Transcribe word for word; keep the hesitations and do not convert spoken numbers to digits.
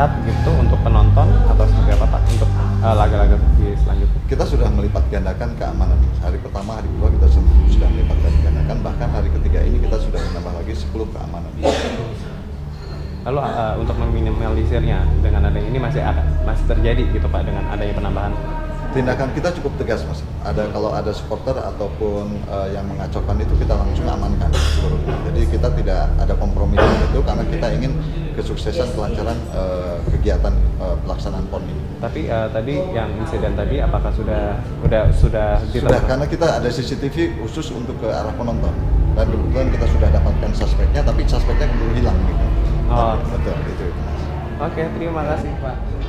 ketat gitu untuk penonton atau seperti apa Pak untuk uh, laga-laga di selanjutnya? Kita sudah melipat gandakan keamanan. Hari pertama, hari kedua kita sudah melipat gandakan, bahkan hari ketiga ini kita sudah menambah lagi sepuluh keamanan. Lalu uh, untuk meminimalisirnya dengan adanya ini masih akan masih terjadi gitu Pak dengan adanya penambahan? Tindakan kita cukup tegas, Mas. Ada kalau ada supporter ataupun uh, yang mengacaukan itu kita langsung amankan seluruhnya. Jadi kita tidak ada kompromi dengan itu karena kita ingin kesuksesan kelancaran uh, kegiatan uh, pelaksanaan P O N ini. Tapi uh, tadi yang insiden tadi apakah sudah sudah sudah sudah karena kita ada C C T V khusus untuk ke arah penonton dan kebetulan kita sudah dapatkan suspeknya, tapi suspeknya keburu hilang gitu. Oh, betul itu. Oke, terima kasih Pak.